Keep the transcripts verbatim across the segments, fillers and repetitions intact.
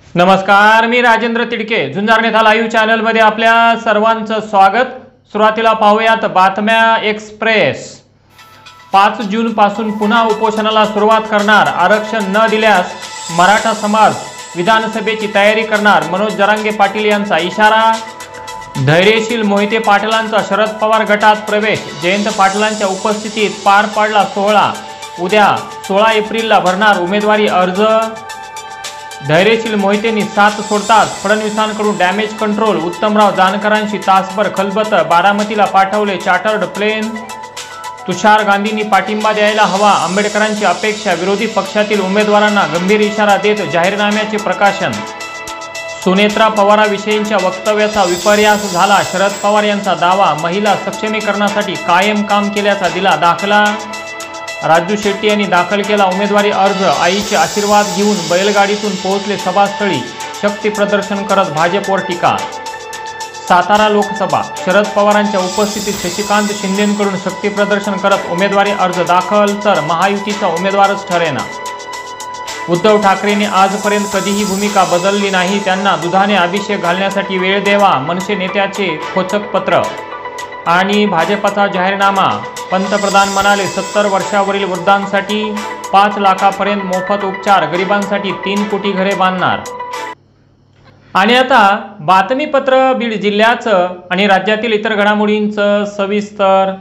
नमस्कार, मी राजेंद्र तिडके. झुंजार Neta live channel मध्ये आपल्या सर्वांचं स्वागत. सुरुवातीला पाहूयात बातम्या एक्सप्रेस. पाच जून पासून पुन्हा उपोषणाला सुरुवात करणार. आरक्षण न दिल्यास मराठा समाज विधानसभेची तयारी करणार. मनोज जरांगे पाटील यांचा इशारा. धैर्यशील मोहिते पाटलांचा शरद पवार गटात प्रवेश. जयंत पाटलांच्या उपस्थितीत पार पडला सोहळा. उद्या सोळा एप्रिलला भरणार उमेदवारी अर्ज. धैर्यशील मोहितेंनी साथ सोडतात फडणवीसांकडून डॅमेज कंट्रोल. उत्तमराव जानकरांशी तासभर खलबत. बारामतीला पाठवले चार्टर्ड प्लेन. तुषार गांधींनी पाठिंबा द्यायला हवा. आंबेडकरांची अपेक्षा. विरोधी पक्षातील उमेदवारांना गंभीर इशारा देत जाहीरनाम्याचे प्रकाशन. सुनेत्रा पवारांविषयींच्या वक्तव्याचा विपर्यास झाला. शरद पवार यांचा दावा. महिला सक्षमीकरणासाठी कायम काम केल्याचा दिला दाखला. राजू शेट्टी यांनी दाखल केला उमेदवारी अर्ज. आईचे आशीर्वाद घेऊन बैलगाडीतून पोहोचले सभास्थळी. शक्ती प्रदर्शन करत भाजपवर टीका. सातारा लोकसभा. शरद पवारांच्या उपस्थितीत शशिकांत शिंदेंकडून शक्ती प्रदर्शन करत उमेदवारी अर्ज दाखल. तर महायुतीचा उमेदवारच ठरेना. उद्धव ठाकरेंनी आजपर्यंत कधीही भूमिका बदलली नाही. त्यांना दुधाने अभिषेक घालण्यासाठी वेळ द्यावा. मनसे नेत्याचे खोचक पत्र. आणि भाजपचा जाहीरनामा. पंतप्रधान म्हणाले सत्तर वर्षावरील वृद्धांसाठी पाच लाखापर्यंत मोफत उपचार. गरिबांसाठी तीन कोटी घरे बांधणार. आणि आता बातमीपत्र बीड जिल्ह्याचं आणि राज्यातील इतर घडामोडींचं सविस्तर.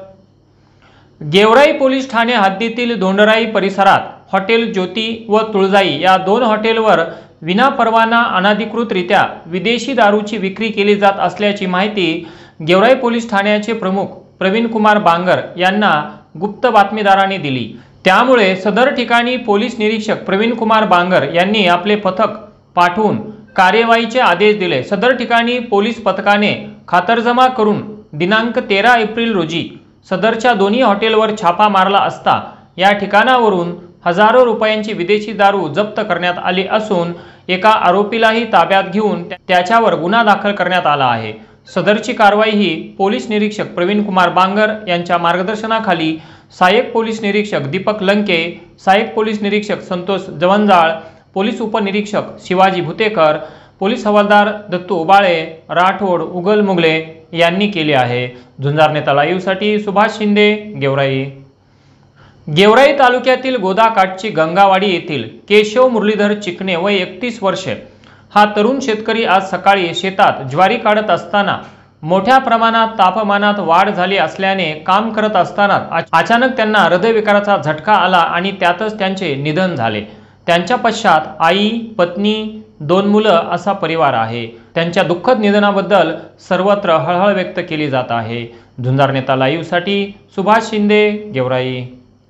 गेवराई पोलीस ठाणे हद्दीतील धोंडराई परिसरात हॉटेल ज्योती व तुळजाई या दोन हॉटेलवर विनापरवाना अनधिकृतरित्या विदेशी दारूची विक्री केली जात असल्याची माहिती गेवराई पोलीस ठाण्याचे प्रमुख प्रवीण कुमार बांगर यांना गुप्त बातमीदारांनी दिली. त्यामुळे सदर ठिकाणी पोलीस निरीक्षक प्रवीण कुमार बांगर यांनी आपले पथक पाठवून कार्यवाहीचे आदेश दिले. सदर ठिकाणी पोलीस पथकाने खातरजमा करून दिनांक तेरा एप्रिल रोजी सदरच्या दोन्ही हॉटेलवर छापा मारला असता या ठिकाणावरून हजारो रुपयांची विदेशी दारू जप्त करण्यात आली असून एका आरोपीलाही ताब्यात घेऊन त्याच्यावर गुन्हा दाखल करण्यात आला आहे. सदरची कारवाई ही पोलीस निरीक्षक प्रवीण कुमार बांगर यांच्या मार्गदर्शनाखाली सहाय्यक पोलीस निरीक्षक दीपक लंके, सहाय्यक पोलीस निरीक्षक संतोष जवंजाळ, पोलीस उपनिरीक्षक शिवाजी भुतेकर, पोलीस हवालदार दत्तू उबाळे, राठोड, उगल मुगले यांनी केले आहे. झुंजार नेता लाईव्हसाठी सुभाष शिंदे, गेवराई. गेवराई तालुक्यातील गोदाकाठची गंगावाडी येथील केशव मुरलीधर चिकणे वय एकतीस वर्षे हा तरुण शेतकरी आज सकाळी शेतात ज्वारी काढत असताना मोठ्या प्रमाणात तापमानात वाढ झाली असल्याने काम करत असताना अचानक त्यांना हृदयविकाराचा झटका आला आणि त्यातच त्यांचे निधन झाले. त्यांच्या पश्चात आई, पत्नी, दोन मुलं असा परिवार आहे. त्यांच्या दुःखद निधनाबद्दल सर्वत्र हळहळ व्यक्त केली जात आहे. झुंजार नेता लाईव्हसाठी सुभाष शिंदे, गेवराई.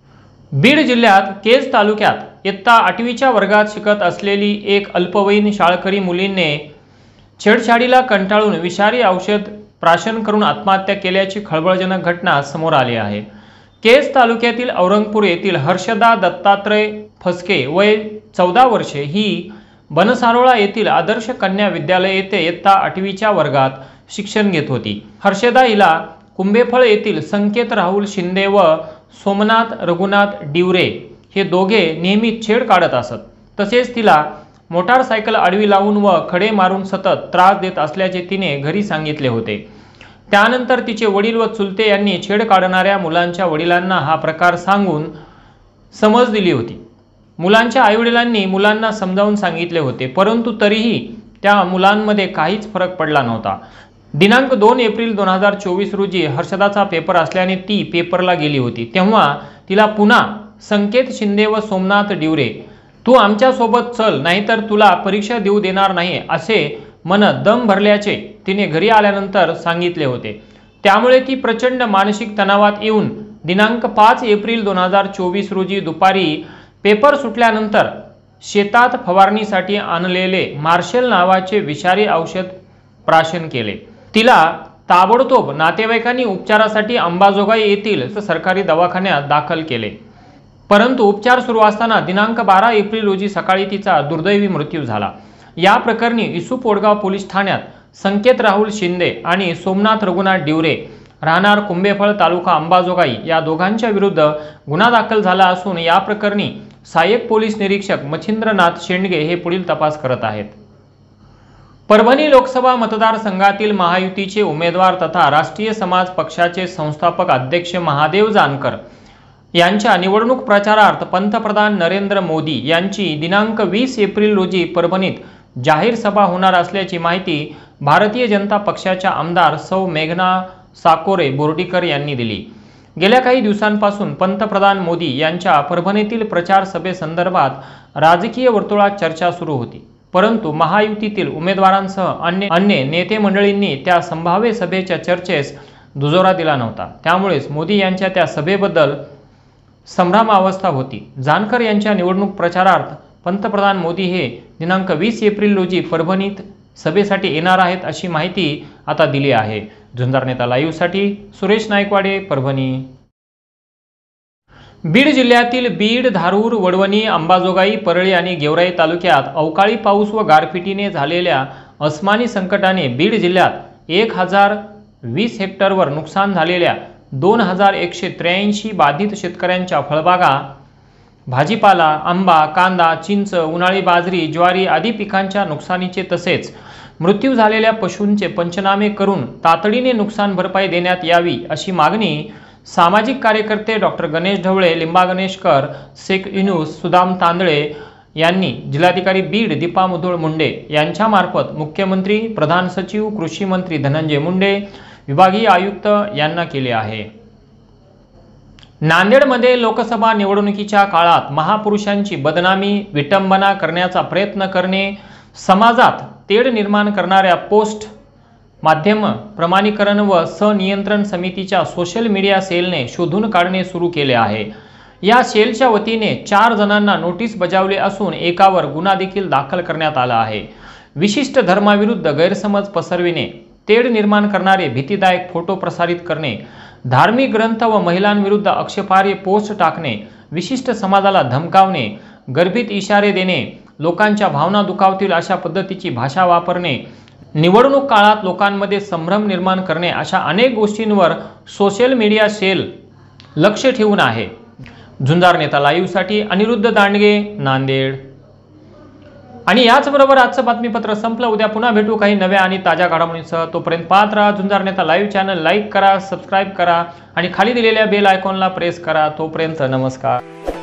बीड जिल्ह्यात केज तालुक्यात इयत्ता आठवीच्या वर्गात शिकत असलेली एक अल्पवयीन शाळकरी मुलीने छेडछाडीला कंटाळून विषारी औषध प्राशन करून आत्महत्या केल्याची खळबळजनक घटना समोर आली आहे. केज तालुक्यातील औरंगपूर येथील हर्षदा दत्तात्रय फसके वय चौदा वर्षे ही बनसारोळा येथील आदर्श कन्या विद्यालय येथे इयत्ता आठवीच्या वर्गात शिक्षण घेत होती. हर्षदा हिला कुंभेफळ येथील संकेत राहुल शिंदे व सोमनाथ रघुनाथ डिवरे हे दोघे नेहमी छेड काढत असत. तसेच तिला मोटारसायकल आडवी लावून व खडे मारून सतत त्रास देत असल्याचे तिने घरी सांगितले होते. त्यानंतर तिचे वडील व चुलते यांनी छेड काढणाऱ्या मुलांच्या वडिलांना हा प्रकार सांगून समज दिली होती. मुलांच्या आईवडिलांनी मुलांना समजावून सांगितले होते, परंतु तरीही त्या मुलांमध्ये काहीच फरक पडला नव्हता. दिनांक दोन एप्रिल दोन हजार चोवीस रोजी हर्षदाचा पेपर असल्याने ती पेपरला गेली होती. तेव्हा तिला पुन्हा संकेत शिंदे व सोमनाथ डिवरे तू आमच्या सोबत चल नाहीतर तुला परीक्षा देऊ देणार नाही असे म्हणत दम भरल्याचे तिने घरी आल्यानंतर सांगितले होते. त्यामुळे ती प्रचंड मानसिक तणावात येऊन दिनांक पाच एप्रिल दोन हजार चोवीस रोजी दुपारी पेपर सुटल्यानंतर शेतात फवारणीसाठी आणलेले मार्शल नावाचे विषारी औषध प्राशन केले. तिला ताबडतोब नातेवाईकांनी उपचारासाठी अंबाजोगाई येथील सरकारी दवाखान्यात दाखल केले, परंतु उपचार सुरू असताना दिनांक बारा एप्रिल रोजी सकाळी तिचा दुर्दैवी मृत्यू झाला. या प्रकरणी इसू पोडगाव पोलीस ठाण्यात संकेत राहुल शिंदे आणि सोमनाथ रघुनाथ डिवरे राहणार कुंभेफळ तालुका अंबाजोगाई या दोघांच्या विरुद्ध गुन्हा दाखल झाला असून या प्रकरणी सहाय्यक पोलीस निरीक्षक मच्छिंद्रनाथ शेंडगे हे पुढील तपास करत आहेत. परभणी लोकसभा मतदारसंघातील महायुतीचे उमेदवार तथा राष्ट्रीय समाज पक्षाचे संस्थापक अध्यक्ष महादेव जानकर यांच्या निवडणूक प्रचारार्थ पंतप्रधान नरेंद्र मोदी यांची दिनांक वीस एप्रिल रोजी परभणीत जाहीर सभा होणार असल्याची माहिती भारतीय जनता पक्षाच्या आमदार सौ मेघना साकोरे बोर्डीकर यांनी दिली। गेल्या काही दिवसांपासून पंतप्रधान मोदी यांच्या परभणीतील प्रचार सभेसंदर्भात राजकीय वर्तुळात चर्चा सुरू होती, परंतु महायुतीतील उमेदवारांसह अन्य अन्य नेते मंडळींनी त्या संभाव्य सभेच्या चर्चेस दुजोरा दिला नव्हता। त्यामुळेच मोदी यांच्या त्या सभेबद्दल संभ्रमावस्था होती। जानकर यांच्या निवडणूक प्रचारार्थ पंतप्रधान मोदी हे दिनांक वीस एप्रिल रोजी परभणीत सभेसाठी येणार आहेत अशी माहिती आता दिली आहे। झुंजार नेता लाईव्ह साठी सुरेश नायकवाडे, परभणी। बीड जिल्ह्यातील बीड, धारूर, वडवणी, अंबाजोगाई, परळी आणि गेवराई तालुक्यात अवकाळी पाऊस व गारपिटीने झालेल्या अस्मानी संकटाने बीड जिल्ह्यात एक हजार वीस हेक्टरवर नुकसान झालेल्या दोन हजार एकशे त्र्याऐंशी बाधित शेतकऱ्यांच्या फळबागा, भाजीपाला, आंबा, कांदा, चिंच, उन्हाळी बाजरी, ज्वारी आदी पिकांच्या नुकसानीचे तसेच मृत्यू झालेल्या पशूंचे पंचनामे करून तातडीने नुकसान भरपाई देण्यात यावी अशी मागणी सामाजिक कार्यकर्ते डॉक्टर गणेश ढवळे, लिंबा गणेशकर, शेख युनुस, सुदाम तांदळे यांनी जिल्हाधिकारी बीड दीपा मुधोळ मुंडे यांच्यामार्फत मुख्यमंत्री, प्रधान सचिव, कृषी मंत्री धनंजय मुंडे, विभागीय आयुक्त यांना केले आहे। नांदेडमध्ये लोकसभा निवडणुकीच्या काळात महापुरुषांची बदनामी, विटंबना करण्याचा प्रयत्न करणे, समाजात तेढ निर्माण करणाऱ्या पोस्ट माध्यम प्रमाणीकरण व सनियंत्रण समितीच्या सोशल मीडिया सेलने शोधून काढणे सुरू केले आहे। या सेलच्या वतीने चार जणांना नोटीस बजावले असून एकावर गुन्हा देखील दाखल करण्यात आला आहे। विशिष्ट धर्माविरुद्ध गैरसमज पसरविणे, तेढ निर्माण करणारे भीतीदायक फोटो प्रसारित करणे, धार्मिक ग्रंथ व महिलांविरुद्ध आक्षेपार्ह पोस्ट टाकणे, विशिष्ट समाजाला धमकावणे, गर्भित इशारे देणे, लोकांच्या भावना दुखावतील अशा पद्धतीची भाषा वापरणे, निवडणूक काळात लोकांमध्ये संभ्रम निर्माण करणे अशा अनेक गोष्टींवर सोशल मीडिया सेल लक्ष ठेवून आहे। झुंजार नेता लाईव्ह साठी अनिरुद्ध दांडगे, नांदेड। आणि याचबरोबर आजचं बातमीपत्र संपलं। उद्या पुन्हा भेटू काही नव्या आणि ताज्या घडामोडींसह। तोपर्यंत पाहत राहा Zunjar Neta live channel, like करा, सबस्क्राईब करा आणि खाली दिलेल्या बेल आयकॉनला प्रेस करा। तोपर्यंत नमस्कार।